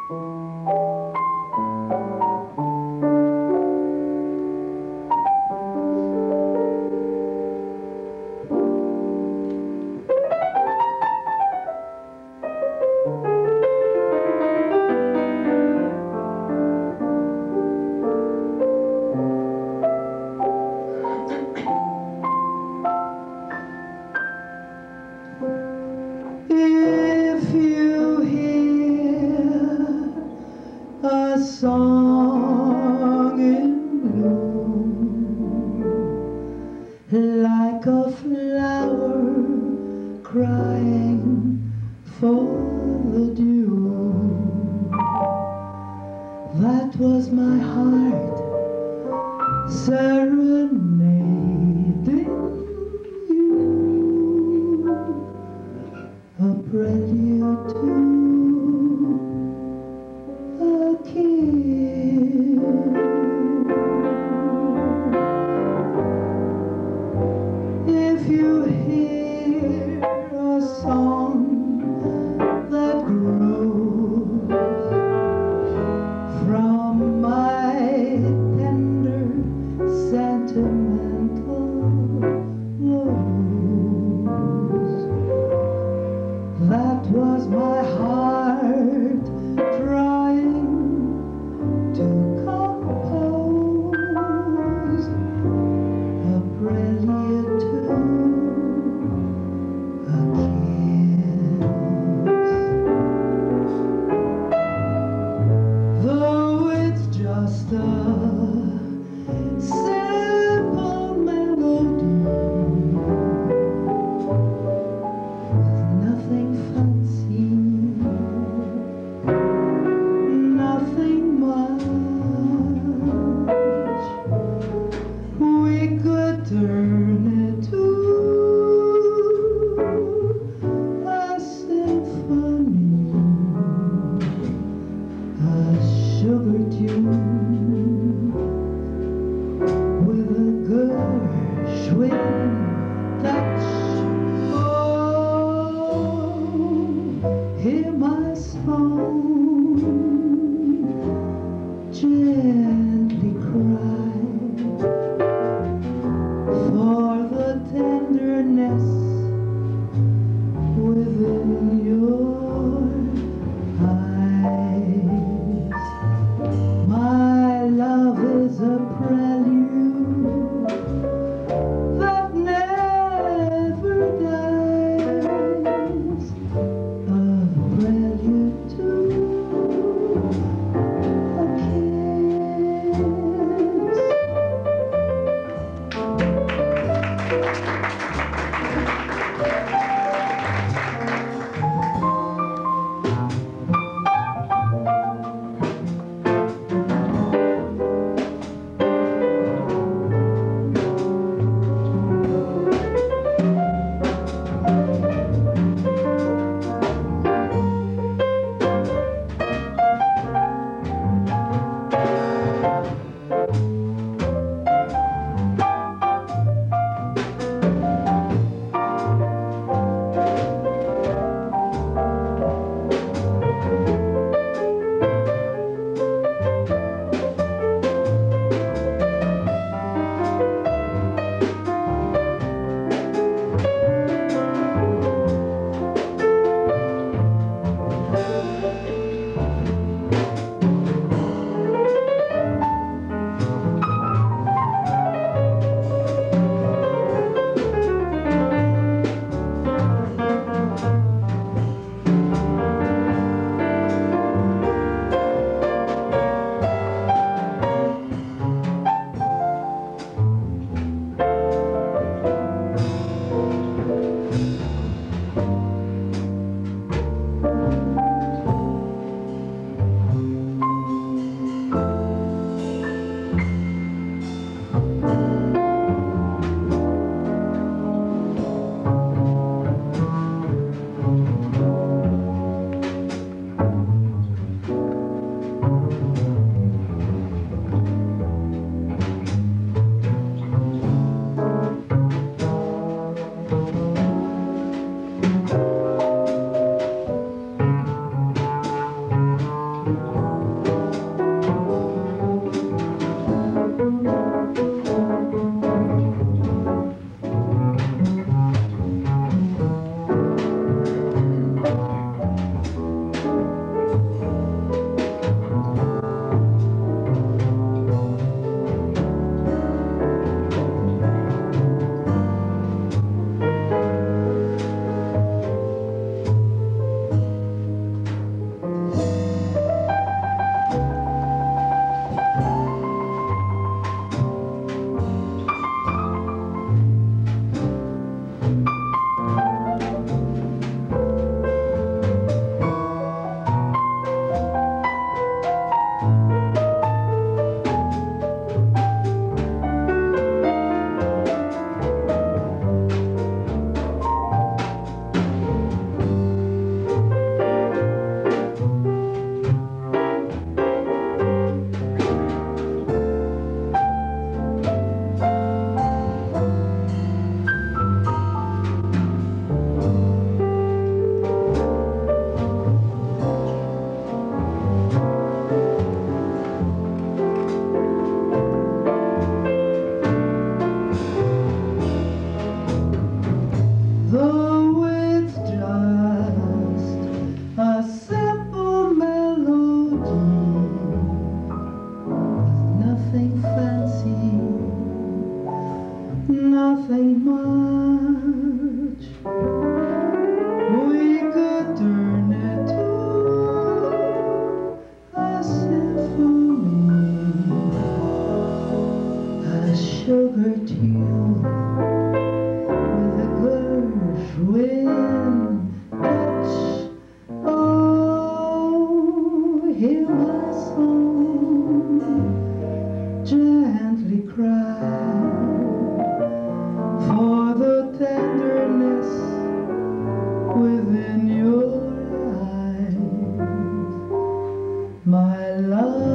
If you hear a song in bloom, like a flower crying for the dew, that was my heart serenading you, a prelude to a kiss. If you hear a song that grows from my tender sentimental woes, that was my heart trying to compose a prelude to a kiss. Though it's just a simple melody with nothing fancy, nothing much, we could turn it to a symphony, a sugar tune with a Gershwin touch. Oh, hear my song gently cry for the tenderness within your eyes. My love is a prelude that never dies, a prelude to a kiss. My love